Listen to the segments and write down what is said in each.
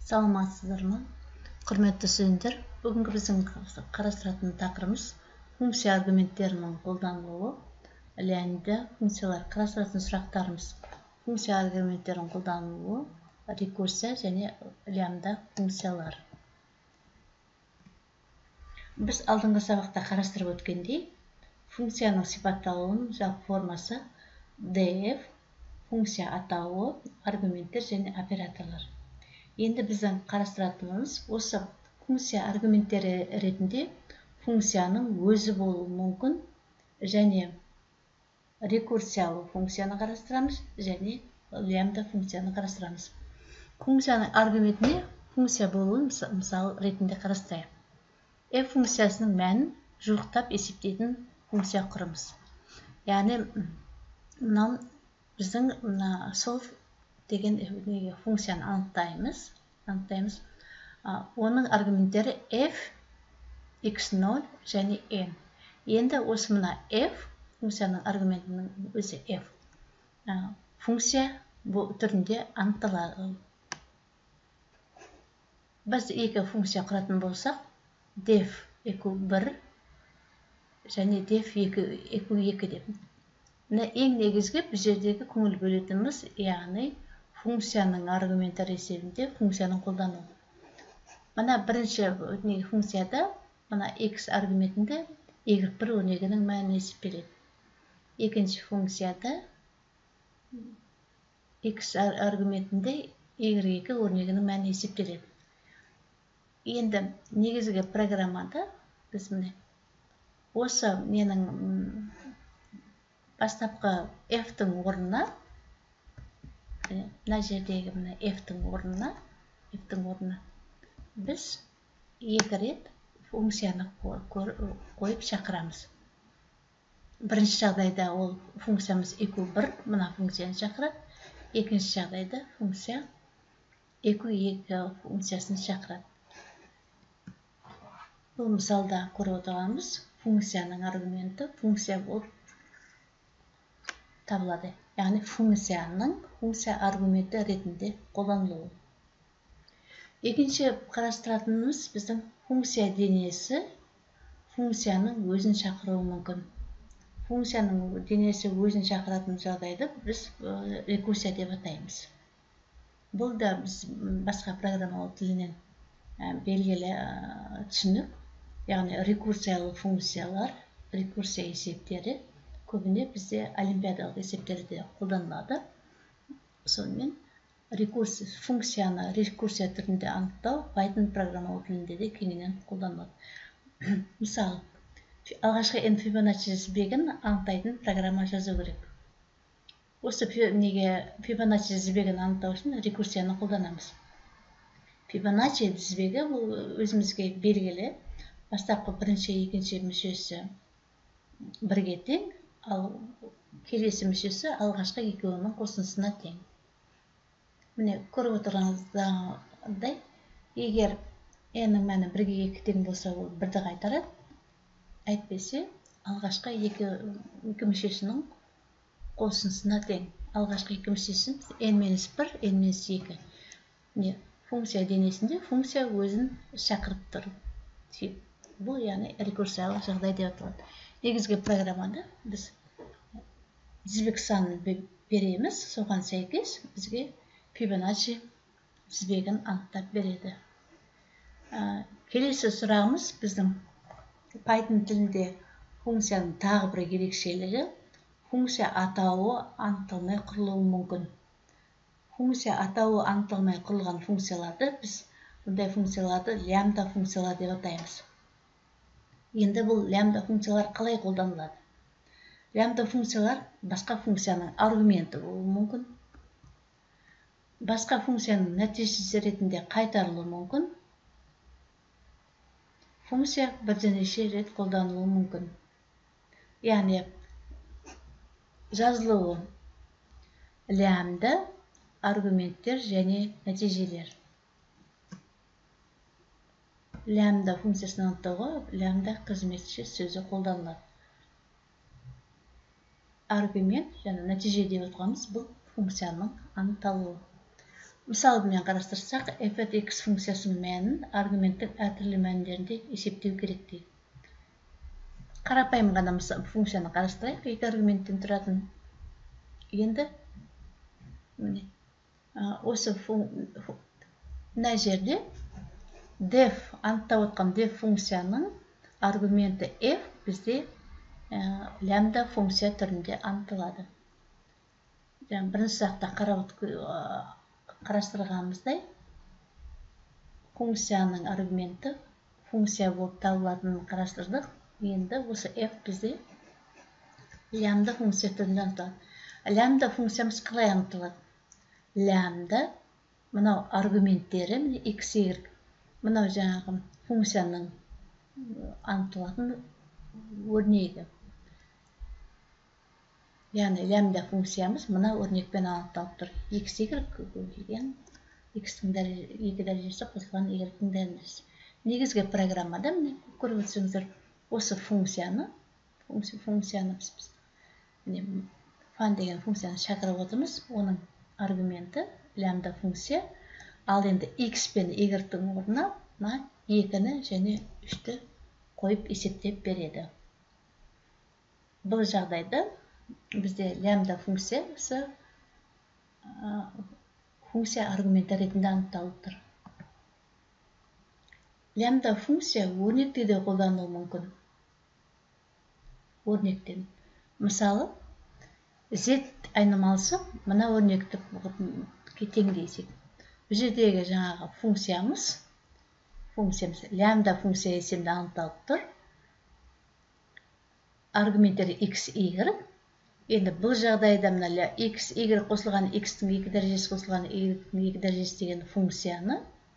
Саламатсыздар ма? Құрметті студенттер, бүгінгі біздің қарастыратын тақырыбымыз функция аргументтерінің қолданылуы. Ләнді функциялар қарастыратын сұрақтарымыз функция аргументтерінің қолданылуы, рекурсия және лямбда функциялар. Біз алдыңғы сабақта қарастырып өткендей, функцияның сипатталуының жалпы формасы df, функция атауы, аргументтер және операторлар. Енді біздің қарастыратынымыз осы функция аргументтері ретінде функцияның өзі болуы мүмкін, және рекурсиялы функцияны қарастырамыз, және лямбда функцияны қарастырамыз. Функцияның аргументіне функция болуын мысал ретінде қарастырайық. F функциясының мәнін жуықтап есептейтін функция құрымыз. Яғни мынау біздің solve деген функцияны анықтаймыз. Оның аргументтері f, x0 және n. Енді осы мына f функцияның аргументінің өзі f функция түрінде анықталады. Біз екі функция құратын болсақ, def equal 1 және def equal 2 деп. Ең негізгі біз жердегі көңіл бөлетініміз, яғни функцияның аргументтері есебінде функцияның қолдану. Мына бірінші функцияда, мына x аргументінде y1 өрнегінің мәнін есептеледі. Екінші функцияда x аргументінде y2 өрнегінің мәнін есептеледі. Енді негізгі программада біз осы менің бастапқы f-тің орнына, мына жердегі f-тің орнына біз екі рет функцияны қойып шақырамыз. Бірінші жағдайда ол функциямыз equal 1, мына функцияны шақырады. Екінші жағдайда функция equal 2 функциясын шақырады. Бұл мысалда көріп отырғанымыз функцияның аргументі функция болып табылады. Яғни функция аргументі ретінде қолданылуы. Екінші қарастыратынымыз біздің функция денесі функцияның өзін шақыруы мүмкін. Функцияның денесі өзін шақыратын жағдайды біз рекурсия деп атаймыз. Бұл да біз басқа программалау тілінен белгілі түсінік. Яғни рекурсиялы функциялар, рекурсия есептері көбіне бізде олимпиадалық есептерде қолданылады. Сонымен функцияны рекурсия түрінде анықтау Python программалау тілінде де кеңінен қолданылады. Мысалы, алғашқы n Fibonacci тізбегін анықтайтын программа жазу керек. Осы Fibonacci тізбегін анықтау үшін рекурсияны қолданамыз. Fibonacci тізбегі өзімізге белгілі бастапқы бірінші, екінші мүшесі бірге тең, ал келесі мүшесі алғашқы екеуінің қосындысына тең. Міне көріп отырғаныңыздай, егер n-нің мәні 1-ге 2 тең болса, ол 1-ді қайтарады. Әйтпесе, алғашқы екі мүшесінің қосындысына тең. Алғашқы екі мүшесін n-1, n-2. Функция денесінде функция өзін шақырып тұр. Бұл яғни рекурсиялық жағдай деп аталады. Негізгі программада біз тізбек санын береміз, соған сәйкес бізге Fibonacci тізбегін анықтап береді. Келесі сұрағымыз біздің Python тілінде функцияның тағы бір ерекшелігі функция атауы анықталмай құрылуы мүмкін. Функция атауы анықталмай құрылған функцияларды біз бұндай функцияларды лямбда функциялар деп атаймыз. Енді бұл лямбда функциялар қалай қолданылады? Лямбда функциялар басқа функцияның аргументі болуы мүмкін. Басқа функцияның нәтижесі ретінде қайтарылуы мүмкін. Функция бірнеше рет қолданылуы мүмкін. Яғни жазылуы лямбда, аргументтер және нәтижелер. Лямбда функциясын анықтауға лямбда қызметші сөзі қолданылады. Аргумент және нәтиже деп отырғанымыз бұл функцияның анықталуы. мысалымен қарастырсақ, f от x функциясының мәнін аргументтің әртүрлі мәндерінде есептеу керек дейді. Қарапайым ғана функцияны қарастырайық, екі аргументтен тұратын. Енді осы мына жерде def анықтап отқан def функцияның аргументі f бізде лямбда функция түрінде анықталады. Бірінші сұрақта қарастырғанымыздай функцияның аргументі функция болып табылатынын қарастырдық. Енді осы f бізде лямбда функция түрінде анықталады. Лямбда функциямыз қалай анықталады? Лямбда мынау аргументтері x, y, мынау жаңағы функцияның анықталатын өрнегі. Яғни лямбда функциямыз мына өрнекпен анықталып тұр. X, y көбейтілген x-тің екі дәрежесі қосылған y-тің дәрежесі. Негізгі программада көріп отырсыңыздар, осы функцияны біз фан деген функцияны шақырып отырмыз. Оның аргументі лямбда функция. Ал енді x пен y-тің орнына 2-ні және 3-ті қойып есептеп береді. Бұл жағдайда бізде лямбда функциясы функция аргументі ретінде анықталып тұр. Лямбда функция өрнекте де қолданылуы мүмкін. Өрнектен. Мысалы, z айнымалысы мына өрнекті теңдейсек. Бұл жердегі жаңағы функциямыз лямбда функция есебінде анықталып тұр. Аргументтері x, y. Енді бұл жағдайда мына x, y қосылған x-тің 2 дәрежесі қосылған y-тің 2 дәрежесі деген функцияны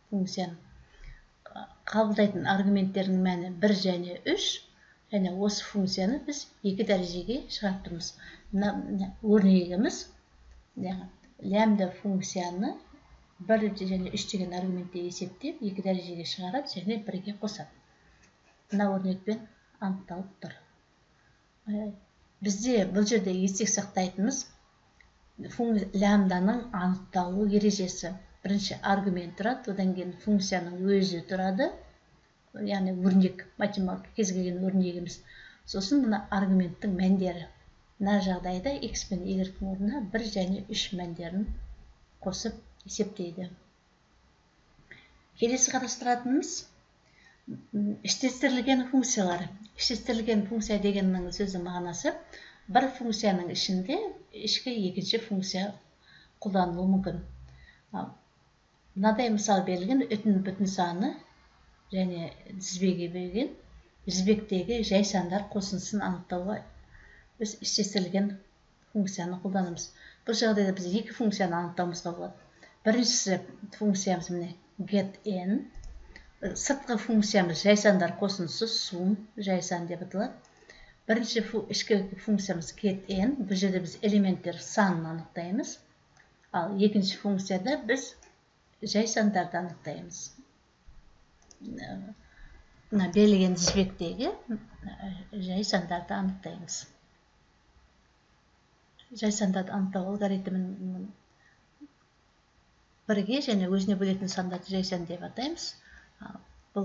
қабылдайтын аргументтердің мәні 1 және 3, және осы функцияны біз 2 дәрежеге шығарып тұрмыз. Өрнегіміз лямбда функцияны 1 және 3 деген аргументте есептеп 2 дәрежеге шығарады және 1-ге қосады. Мына өрнекпен анықталып тұр. Бізде бұл жерде есте сақтайтынымыз лямбданың анықталу ережесі. Бірінші аргумент тұрады, одан кейін функцияның өзі тұрады, яғни өрнек, математика кез келген өрнегіміз. Сосын мына аргументтің мәндері. Мына жағдайда x пен y-тің орнына 1 және 3 мәндерін қосып есептейді. Келесі қарастыратынымыз іштестірілген функциялар. Іштестірілген функция дегеннің сөзі мағынасы, бір функцияның ішінде ішкі екінші функция қолданылуы мүмкін. Мынадай мысал берілген, бүтін саны және тізбегі берілген тізбектегі жай сандар қосындысын анықтауға біз іштестірілген функцияны қолданамыз. Бұл жағдайда біз екі функцияны анықтауымызға болады. Біріншісі функциямыз get n. Сыртқы функциямыз жай сандар қосындысы сум, жай сан деп аталады. Бірінші ішкі функциямыз get n. Бұл жерде біз элементтер санын анықтаймыз. Ал екінші функцияда біз жай сандарды анықтаймыз. Берілген тізбектегі жай сандарды анықтаймыз. Жай сандарды анықтау алгоритмін бірге және өзіне бөлетін сандарды жай сан деп атаймыз. Бұл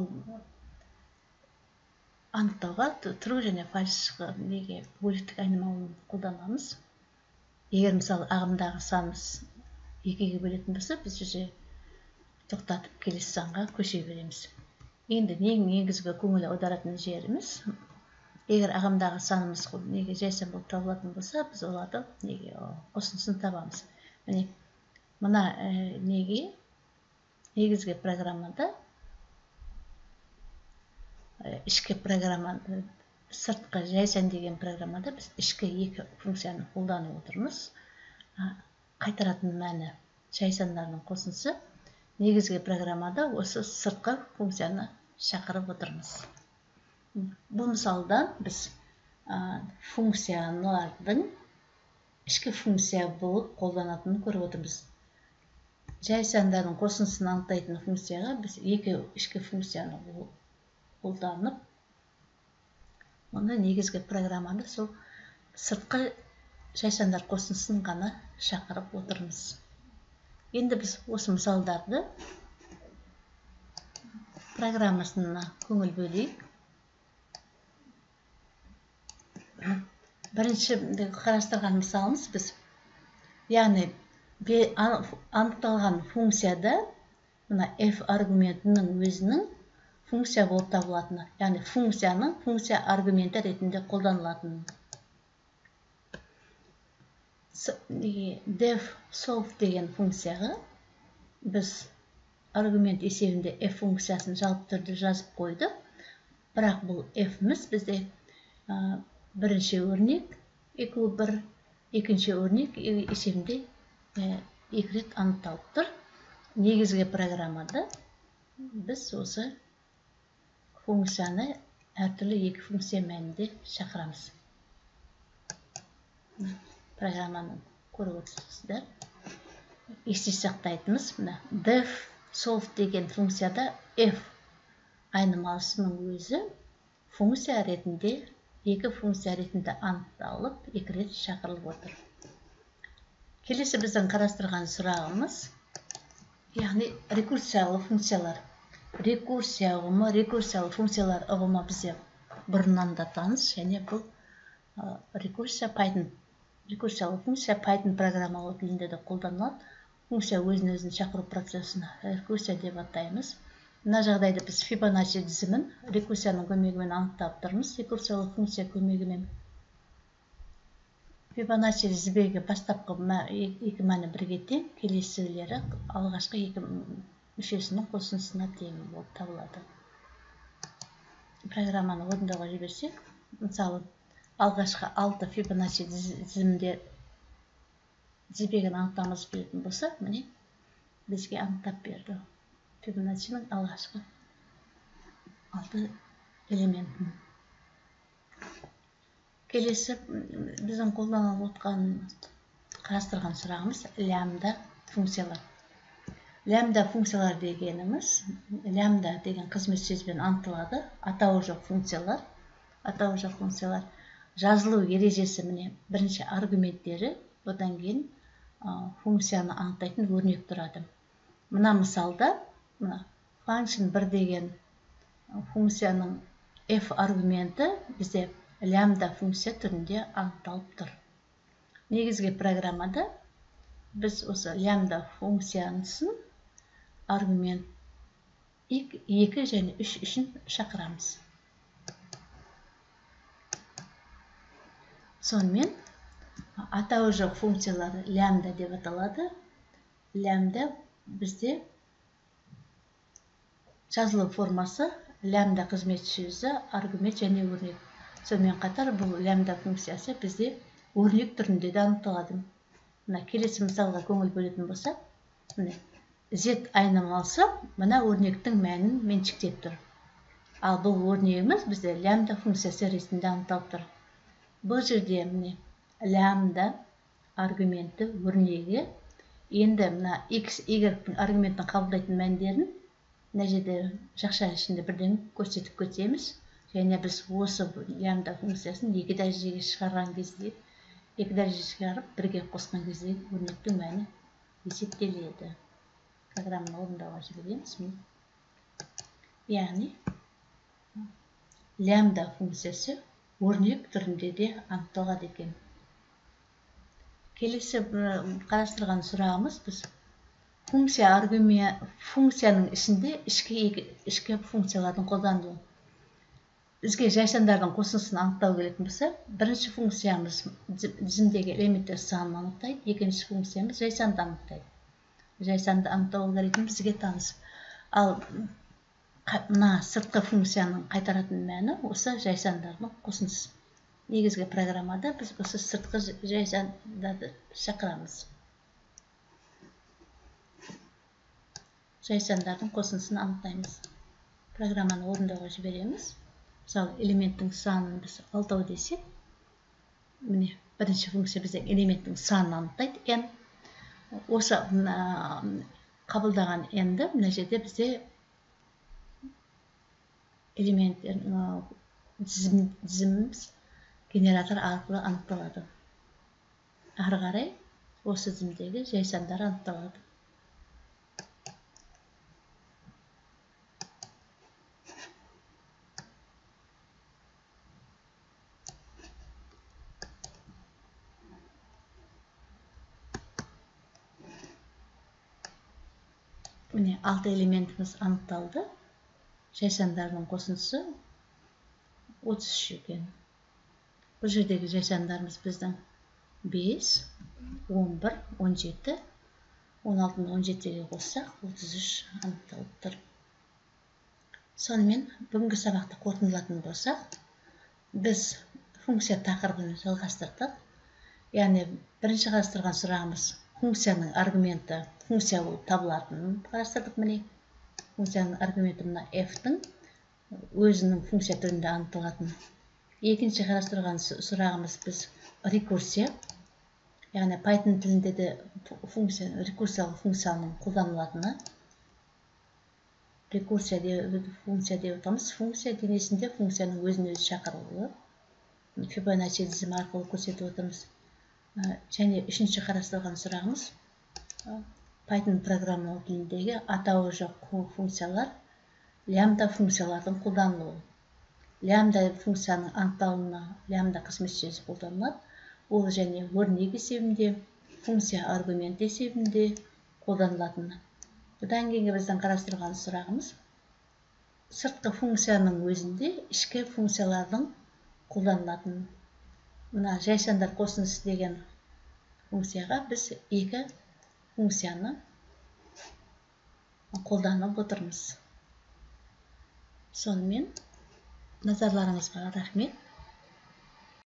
анықтауға true және false бөліктік айнымалыны қолданамыз. Егер мысалы ағымдағы санымыз 2-ге бөлетін болса, біз жүзе тоқтатып келесі санға көше береміз. Енді негізгі көңіл аударатын жеріміз, егер ағымдағы санымыз жай сан болып табылатын болса, біз оларды қосындысын табамыз. Мына негізгі программада ішкі программада, сыртқы жай сан деген программада біз ішкі екі функцияны қолданып отырмыз. Қайтаратын мәні жай сандарының қосындысы. Негізгі программада осы сыртқы функцияны шақырып отырмыз. Бұл мысалда біз функциялардың ішкі функция болып қолданатынын көріп отырмыз. Жай сандардың қосындысын анықтайтын функцияға біз екі ішкі функцияны қолданып, оны негізгі программада сол сыртқы жай сандар қосындысын ғана шақырып отырмыз. Енді біз осы мысалдарды программасына көңіл бөлейік. Бірінші қарастырған мысалымыз біз, яғни анықталған функцияда мына f аргументінің өзінің функция болып табылатыны, яғни функцияның функция аргументі ретінде қолданылатыны. Def solve деген функцияға біз аргумент есебінде f функциясын жалпы түрде жазып қойдық. Бірақ бұл f-міз бізде бірінші өрнек 2,1, екінші өрнек есебінде 2 рет анықталып тұр. Негізгі программада біз осы функцияны әртүрлі екі функция мәнінде шақырамыз. Программаны көріп отырсыздар. Есте сақтайтынымыз def solve деген функцияда f айнымалысының өзі функция ретінде, екі функция ретінде анықталып, 2 рет шақырылып отыр. Келесі біздің қарастырған сұрағымыз, яғни рекурсиялы функциялар. Рекурсия ұғымы, рекурсиялы функциялар ұғымы бізде бұрыннан да таныс, және бұл рекурсиялы функция Python программалау тілінде де қолданылады. Функция өзін шақыру процесін рекурсия деп атаймыз. Мына жағдайда біз Fibonacci тізімін рекурсияның көмегімен анықтап тұрмыз. Рекурсиялы функция көмегімен Fibonacci тізбегі бастапқы екі мәні бірге тең, келесілері алғашқы екі мүшесінің қосындысына тең болып табылады. Программаны орындауға жіберсек, мысалы, алғашқы 6 Fibonacci тізімінде тізбегін анықтамыз беретін болса, міне бізге анықтап берді. Fibonacci'ның алғашқы 6 элементін. Келесі біздің қолданып отқан қарастырған сұрағымыз лямбда функциялар. Лямбда функциялар дегеніміз, лямбда деген қызмет сөзбен анықталады. Атауы жоқ функциялар. Жазылу ережесі міне бірінші аргументтері, одан кейін функцияны анықтайтын өрнек тұрады. Мына мысалда function 1 деген функцияның f аргументі бізде лямбда функция түрінде анықталып тұр. Негізгі программада біз осы лямбда функциясын аргумент 2 және 3 үшін шақырамыз. Сонымен атауы жоқ функциялары лямбда деп аталады. Лямбда бізде жазылу формасы лямбда қызмет сөзі, аргумент және өрнек. Сонымен қатар бұл лямбда функциясы бізде өрнек түрінде де анықталады. Мына келесі мысалға көңіл бөлетін болса, z айнымалысы мына өрнектің мәнін меншіктеп тұр. Ал бұл өрнегіміз бізде лямбда функциясы ретінде анықталып тұр. Бұл жерде міне лямбда аргументі өрнегі, енді мына x, y аргументтің қабылдайтын мәндерін мына жерде жақша ішінде бірден көрсетіп көтеміз. Және біз осы лямбда функциясын 2 дәрежеге шығарған кезде, 2 дәреже шығарып, бірге қосқан кезде өрнектің мәні есептеледі. Программаны орындауға жібереміз. Яғни, лямбда функциясы өрнек түрінде де анықталады екен. Келесі қарастырған сұрағымыз біз функцияның ішінде ішкі функциялардың қолданылуы. Бізге жайсандардың қосындысын анықтау келетін болса, бірінші функциямыз тізімдегі элементтер санын анықтайды, екінші функциямыз жайсанды анықтайды. Жайсанды анықтау алгоритмі бізге таныс. Ал мына сыртқы функцияның қайтаратын мәні осы жайсандардың қосындысы. Негізгі программада біз осы сыртқы жайсандарды шақырамыз. Жайсандардың қосындысын анықтаймыз. Программаны орындауға жібереміз. Мысалы, элементтің санын біз 6 десек, міне бірінші функция бізде элементтің санын анықтайды, n. Осы қабылдаған n-ді мына жерде бізде элементтер тізіміміз генератор арқылы анықталады. Ары қарай осы тізімдегі жайсандар анықталады. міне 6 элементіміз анықталды. Жайсандардың қосындысы 33 екен. Бұл жердегі жайсандарымыз біздің 5, 11, 17, 16-ны 17-ге қоссақ 33 анықталып тұр. Сонымен бүгінгі сабақты қорытындылатын болсақ, біз функция тақырыбын жалғастырдық. Яғни бірінші қарастырған сұрағымыз функцияның аргументі функция болып табылатынын қарастырдық. Міне функцияның аргументі мына f-тің өзінің функция түрінде анықталатын. Екінші қарастырған сұрағымыз біз рекурсия, яғни Python тілінде де рекурсиялық функцияның қолданылатыны. Рекурсия функция деп атаймыз. Функция денесінде функцияның өзін-өзі шақырылуы. Фибоначчи тізімі арқылы көрсетіп отырмыз. Және үшінші қарастырған сұрағымыз Python программалау тіліндегі атауы жоқ функциялар, лямбда функциялардың қолданылуы. Лямбда функцияның анықталуына лямбда кіріспесі қолданылады. Ол және өрнек есебінде, функция аргумент есебінде қолданылатыны. Бұдан кейінгі біздің қарастырған сұрағымыз сыртқы функцияның өзінде ішкі функциялардың қолданылатын. Мына жайсандар қосындысы деген функцияға біз екі функцияны қолданып отырмыз. Сонымен назарларыңызға рахмет.